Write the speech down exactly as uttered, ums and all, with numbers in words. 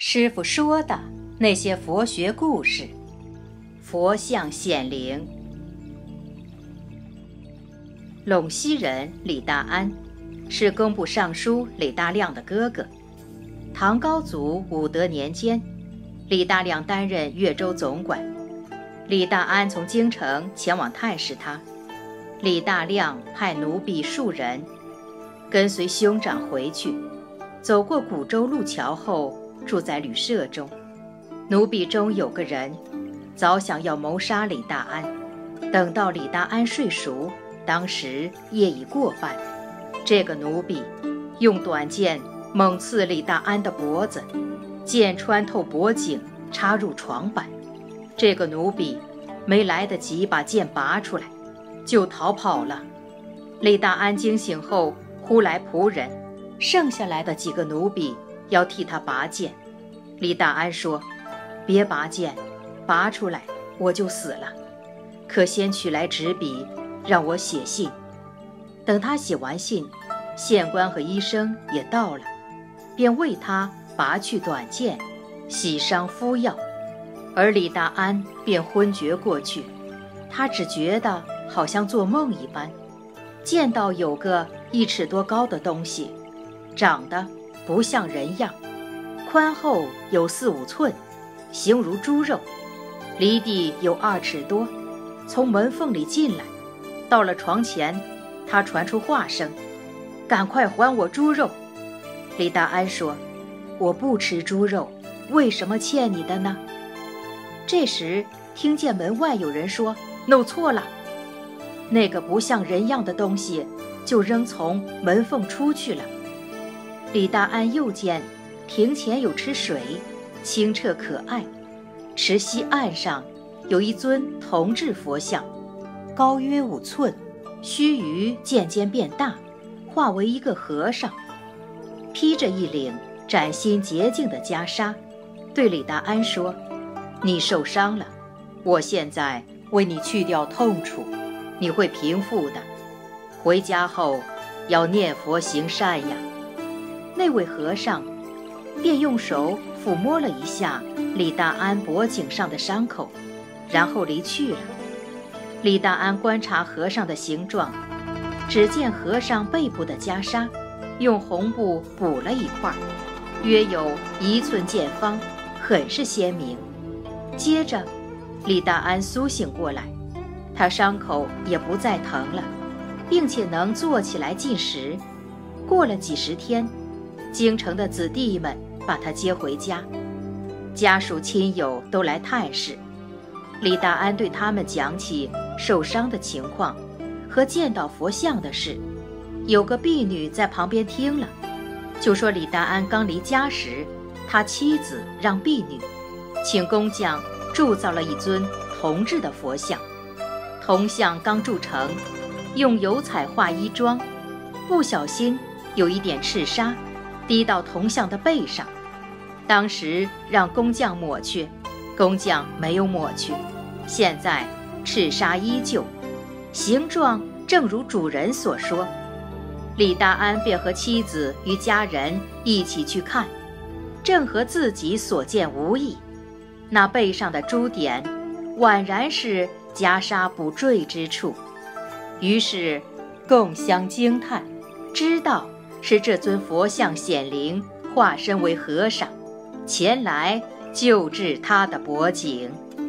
师父说的那些佛学故事，佛像显灵。陇西人李大安是工部尚书李大亮的哥哥。唐高祖武德年间，李大亮担任越州总管，李大安从京城前往探视他。李大亮派奴婢数人跟随兄长回去，走过古州路桥后，住在旅社中。奴婢中有个人早想要谋杀李大安，等到李大安睡熟，当时夜已过半，这个奴婢用短剑猛刺李大安的脖子，剑穿透脖颈，插入床板。这个奴婢没来得及把剑拔出来，就逃跑了。李大安惊醒后，呼来仆人，剩下来的几个奴婢要替他拔剑。李大安说：别拔剑，拔出来我就死了，可先取来纸笔让我写信。等他写完信，县官和医生也到了，便为他拔去短剑，洗伤敷药，而李大安便昏厥过去。他只觉得好像做梦一般，见到有个一尺多高的东西，长得不像人样，宽厚有四五寸，形如猪肉，离地有二尺多，从门缝里进来，到了床前，他传出话声：赶快还我猪肉。李大安说：我不吃猪肉，为什么欠你的呢？这时听见门外有人说：弄错了。那个不像人样的东西就扔从门缝出去了。李大安又见亭前有池水，清澈可爱，池西岸上有一尊铜制佛像，高约五寸，须臾渐渐变大，化为一个和尚，披着一领崭新洁净的袈裟，对李大安说：你受伤了，我现在为你去掉痛楚，你会平复的，回家后要念佛行善呀。那位和尚便用手抚摸了一下李大安脖颈上的伤口，然后离去了。李大安观察和尚的形状，只见和尚背部的袈裟用红布补了一块，约有一寸见方，很是鲜明。接着李大安苏醒过来，他伤口也不再疼了，并且能坐起来进食。过了几十天，京城的子弟们把他接回家，家属亲友都来探视。李大安对他们讲起受伤的情况和见到佛像的事。有个婢女在旁边听了，就说李大安刚离家时，他妻子让婢女请工匠铸造了一尊铜制的佛像。铜像刚铸成，用油彩画衣装，不小心有一点赤沙滴到铜像的背上，当时让工匠抹去，工匠没有抹去，现在赤沙依旧，形状正如主人所说。李大安便和妻子与家人一起去看，正和自己所见无异。那背上的珠点宛然是袈裟补缀之处，于是共相惊叹，知道是这尊佛像显灵，化身为和尚，前来救治他的脖颈。